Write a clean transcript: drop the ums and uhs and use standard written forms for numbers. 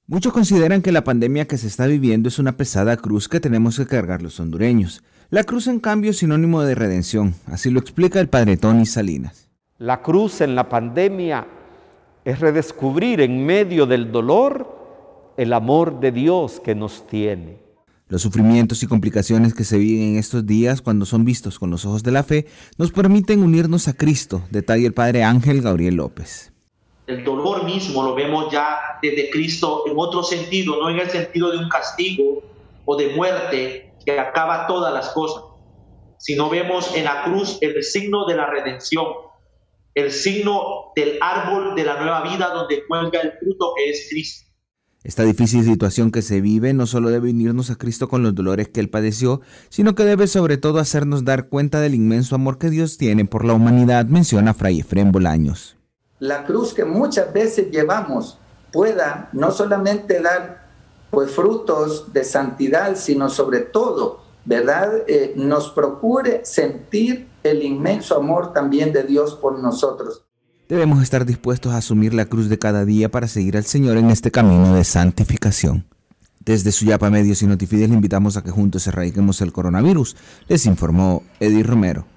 Muchos consideran que la pandemia que se está viviendo es una pesada cruz que tenemos que cargar los hondureños. La cruz, en cambio, es sinónimo de redención. Así lo explica el padre Tony Salinas. La cruz en la pandemia es redescubrir en medio del dolor el amor de Dios que nos tiene. Los sufrimientos y complicaciones que se viven en estos días, cuando son vistos con los ojos de la fe, nos permiten unirnos a Cristo, detalla el padre Ángel Gabriel López. El dolor mismo lo vemos ya desde Cristo en otro sentido, no en el sentido de un castigo o de muerte que acaba todas las cosas, sino vemos en la cruz el signo de la redención, el signo del árbol de la nueva vida donde cuelga el fruto que es Cristo. Esta difícil situación que se vive no solo debe unirnos a Cristo con los dolores que Él padeció, sino que debe sobre todo hacernos dar cuenta del inmenso amor que Dios tiene por la humanidad, menciona Fray Efrén Bolaños. La cruz que muchas veces llevamos pueda no solamente dar frutos de santidad, sino sobre todo, ¿verdad? Nos procure sentir el inmenso amor también de Dios por nosotros. Debemos estar dispuestos a asumir la cruz de cada día para seguir al Señor en este camino de santificación. Desde Suyapa Medios y Notifides le invitamos a que juntos erradiquemos el coronavirus, les informó Eddie Romero.